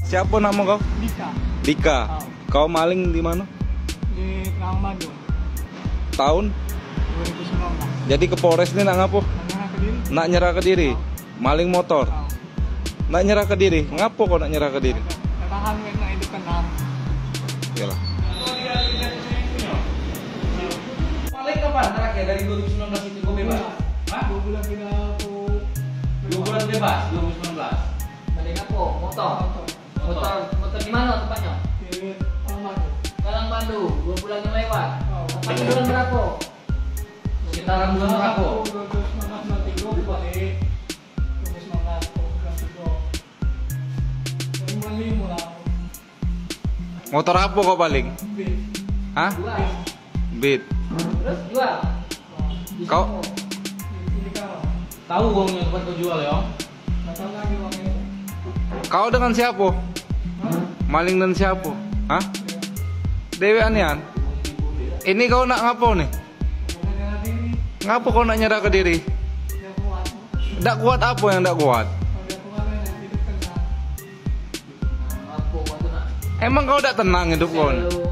Siapa nama kau? Dika. Dika. Oh. Kau maling di mana? Di Ramadhan Tahun? 2019. Jadi ke Polres ini nak ngapo? Menyerah ke diri. Nak nyerah ke diri? Maling motor? Oh. Nak nyerah ke diri? Ngapo kau nak nyerah ke diri? Ketahan nak hidup tenang. Iyalah. Paling kapan terakhir dari 2019 itu kau bebas? Hah? 2 bulan kita aku 2 bulan bebas 2019. Balik apa? Motor di mana tempatnya? di Ramadhan. Galang Bandung, 2 bulan yang lewat. Oh. Tempat bulan berapa? Sekitaran bulan berapa? 2019 nanti gue balik 2019 bulan 3 bulan 5 lah. Motor apa kau paling? Beat. Hah? Jual. Beat. Terus jual. Di Kau- Somo. Ini kau. Tahu uangnya tempat kau jual ya? Nggak tahu lagi uangnya. Kau dengan siapa? Maling dan siapa? Hah? Dewi Anian? Ini kau nak ngapo nih? Menyerah diri. Ngapo kau nak nyerah ke diri? Dia kuat. Ndak kuat apa yang ndak kuat? Kalau dia kuat hidup tenang. Apa waktu nak? Emang kau ndak tenang hidup kau? Selalu